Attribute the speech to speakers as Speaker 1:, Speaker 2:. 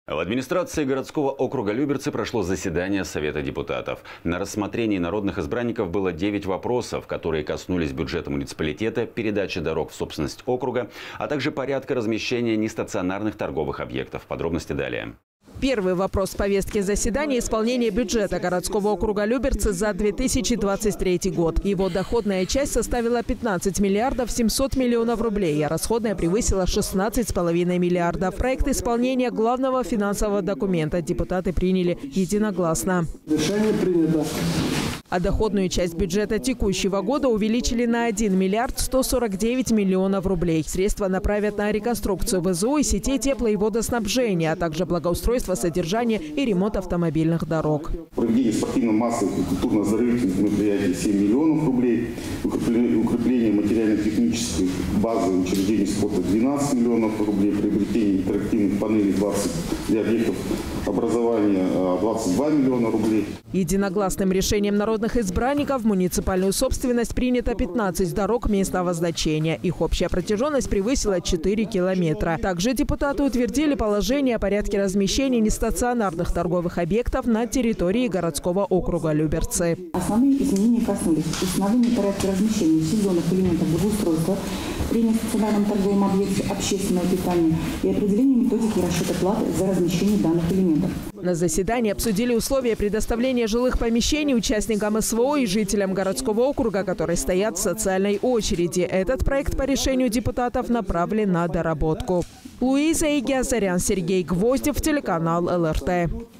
Speaker 1: В администрации городского округа Люберцы прошло заседание Совета депутатов. На рассмотрении народных избранников было 9 вопросов, которые коснулись бюджета муниципалитета, передачи дорог в собственность округа, а также порядка размещения нестационарных торговых объектов. Подробности далее.
Speaker 2: Первый вопрос повестки заседания – исполнение бюджета городского округа Люберцы за 2023 год. Его доходная часть составила 15 миллиардов 700 миллионов рублей, а расходная превысила 16,5 миллиардов. Проект исполнения главного финансового документа депутаты приняли единогласно.
Speaker 3: Решение принято.
Speaker 2: А доходную часть бюджета текущего года увеличили на 1 миллиард 149 миллионов рублей. Средства направят на реконструкцию ВЗУ и сетей тепло- и водоснабжения, а также благоустройство, содержание и ремонт автомобильных дорог.
Speaker 3: Проведение спортивно-массовых и культурно-оздоровительных мероприятий 7 миллионов рублей. Укрепление материально-технической базы учреждений спорта 12 миллионов рублей. Приобретение интерактивных панелей 20 для объектов образования 22 миллиона рублей.
Speaker 2: Единогласным решением народных избранников в муниципальную собственность принято 15 дорог местного значения. Их общая протяженность превысила 4 километра. Также депутаты утвердили положение о порядке размещения нестационарных торговых объектов на территории городского округа Люберцы.
Speaker 4: Основные изменения коснулись установления порядка размещения сезонных элементов благоустройства при нестационарном торговом объекте общественного питания и определения методики расчета платы за размещение данных элементов.
Speaker 2: На заседании обсудили условия предоставления жилых помещений участникам СВО и жителям городского округа, которые стоят в социальной очереди. Этот проект по решению депутатов направлен на доработку. Луиза Игиазарян, Сергей Гвоздев, телеканал ЛРТ.